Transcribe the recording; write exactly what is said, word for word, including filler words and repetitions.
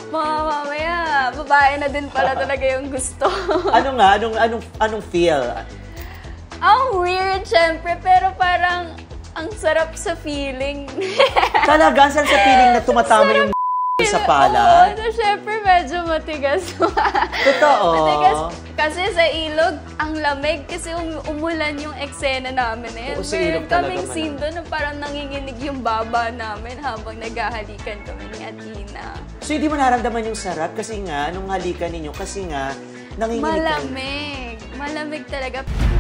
Mga mamaya, babae na din pala talaga yung gusto. Ano nga? Anong, anong, anong feel? Ang weird, syempre, pero parang ang sarap sa feeling. Talaga, saan sa feeling na tumatama yung sa pala? Oo, na syempre medyo matigas. Totoo. Matigas. Kasi sa ilog, ang lamig kasi um umulan yung eksena namin eh. Oo, sa ilog Meron talaga kaming man. scene doon na parang nanginginig yung baba namin habang naghahalikan kami ni Athena. So, hindi mo naramdaman yung sarap? Kasi nga, nung halikan ninyo, kasi nga, nanginginig kayo. Malamig. Malamig talaga.